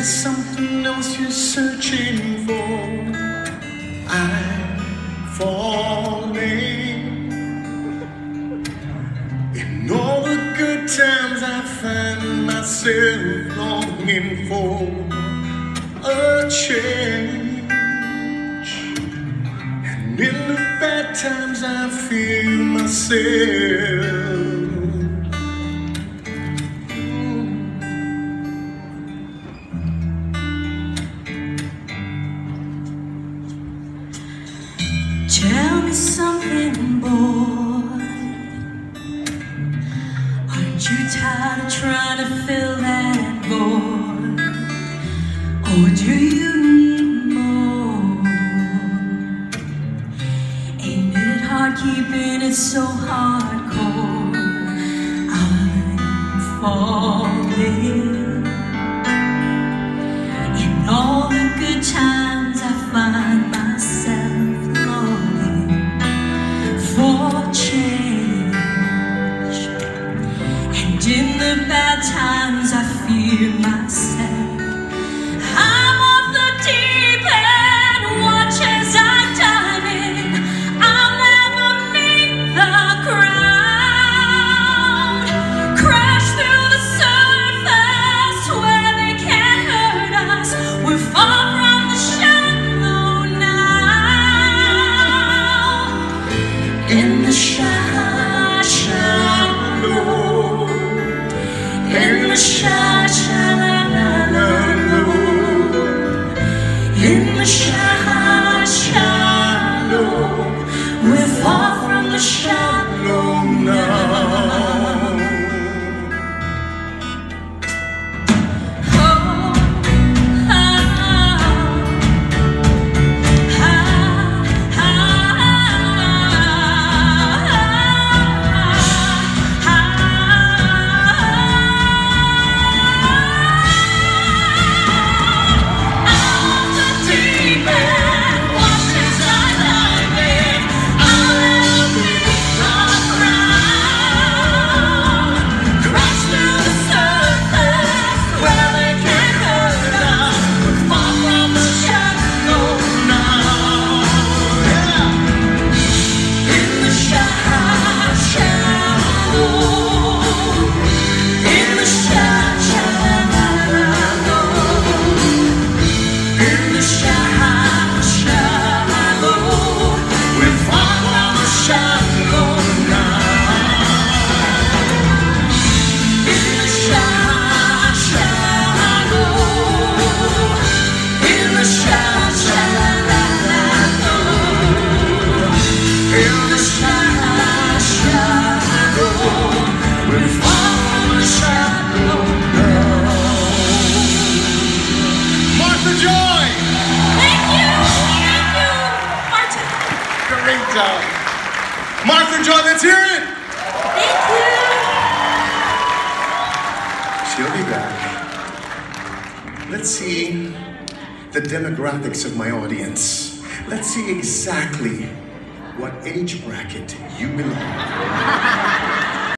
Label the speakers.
Speaker 1: there's something else you're searching for. I'm falling. In all the good times I find myself longing for a change, and in the bad times I feel myself.
Speaker 2: Tell me something, boy. Aren't you tired of trying to fill that void? Or do you need more? Ain't it hard keeping it so hardcore? I'm falling. In all the good times I find myself longing for change, and in the bad times I fear myself. I'm off the deep end, watch as I dive in. I'll never meet the ground, crash through the surface where they can't hurt us. We're far from the shallow now. In the shallow, in the shallow, in the shallow, we're far from the shallow now.
Speaker 1: Martin, Joy, let's hear it!
Speaker 2: Thank you!
Speaker 1: She'll be back. Let's see the demographics of my audience. Let's see exactly what age bracket you belong.